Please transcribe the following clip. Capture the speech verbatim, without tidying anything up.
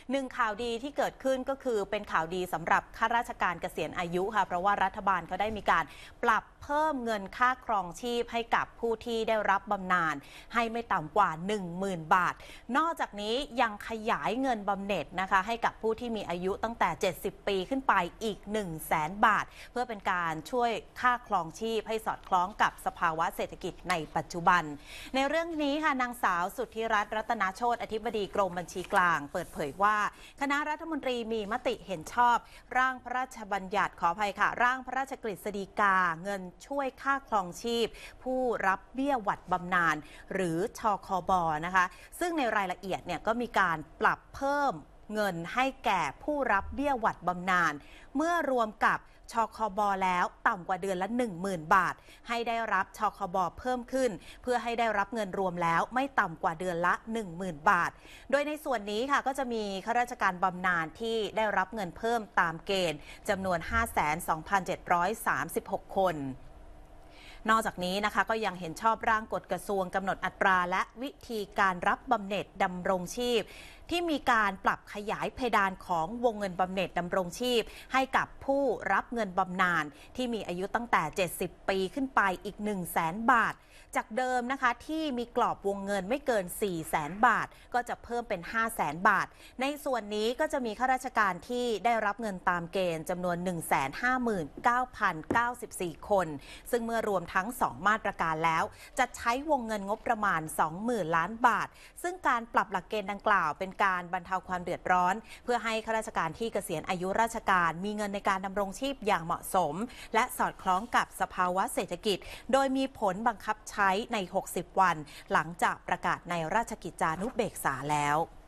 หนึ่งข่าวดีที่เกิดขึ้นก็คือเป็นข่าวดีสำหรับข้าราชการเกษียณอายุค่ะเพราะว่ารัฐบาลเขาได้มีการปรับเพิ่มเงินค่าครองชีพให้กับผู้ที่ได้รับบำนาญให้ไม่ต่ำกว่า หนึ่งหมื่น บาทนอกจากนี้ยังขยายเงินบำเหน็จนะคะให้กับผู้ที่มีอายุตั้งแต่เจ็ดสิบปีขึ้นไปอีก หนึ่งแสน บาทเพื่อเป็นการช่วยค่าครองชีพให้สอดคล้องกับสภาวะเศรษฐกิจในปัจจุบันในเรื่องนี้ค่ะนางสาวสุทธิรัตน์รัตนโชติอธิบดีกรมบัญชีกลางเปิดเผยว่าคณะรัฐมนตรีมีมติเห็นชอบร่างพระราชบัญญัติขออภัยค่ะร่างพระราชกฤษฎีกาเงินช่วยค่าครองชีพผู้รับเบี้ยหวัดบำนาญหรือชคบ.นะคะซึ่งในรายละเอียดเนี่ยก็มีการปรับเพิ่มเงินให้แก่ผู้รับเบี้ยหวัดบำนาญเมื่อรวมกับชคบ.แล้วต่ำกว่าเดือนละ หนึ่งหมื่น บาทให้ได้รับชคบ.เพิ่มขึ้นเพื่อให้ได้รับเงินรวมแล้วไม่ต่ำกว่าเดือนละ หนึ่งหมื่น บาทโดยในส่วนนี้ค่ะก็จะมีข้าราชการบำนาญที่ได้รับเงินเพิ่มตามเกณฑ์จำนวน ห้าแสนสองพันเจ็ดร้อยสามสิบหก คนนอกจากนี้นะคะก็ยังเห็นชอบร่างกฎกระทรวงกำหนดอัตราและวิธีการรับบำเหน็จดำรงชีพที่มีการปรับขยายเพดานของวงเงินบำเหน็จดำรงชีพให้กับผู้รับเงินบำนาญที่มีอายุตั้งแต่เจ็ดสิบปีขึ้นไปอีก หนึ่งแสน บาทจากเดิมนะคะที่มีกรอบวงเงินไม่เกิน สี่แสน บาทก็จะเพิ่มเป็น ห้าแสน บาทในส่วนนี้ก็จะมีข้าราชการที่ได้รับเงินตามเกณฑ์จำนวน หนึ่งแสนห้าหมื่นเก้าพันเก้าสิบสี่ คนซึ่งเมื่อรวมทั้งสองมาตรการแล้วจะใช้วงเงินงบประมาณ สองหมื่น ล้านบาทซึ่งการปรับหลักเกณฑ์ดังกล่าวเป็นการบรรเทาความเดือดร้อนเพื่อให้ข้าราชการที่เกษียณอายุราชการมีเงินในการดำรงชีพอย่างเหมาะสมและสอดคล้องกับสภาวะเศรษฐกิจโดยมีผลบังคับใช้ในหกสิบวันหลังจากประกาศในราชกิจจานุเบกษาแล้ว